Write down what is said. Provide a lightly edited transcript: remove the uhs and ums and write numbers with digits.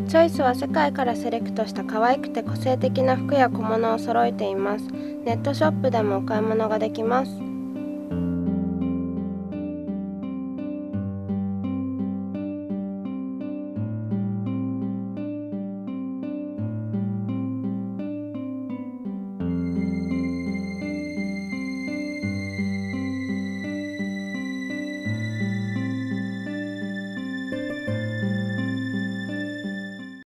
チョイスは世界からセレクトした可愛くて個性的な服や小物を揃えています。ネットショップでもお買い物ができます。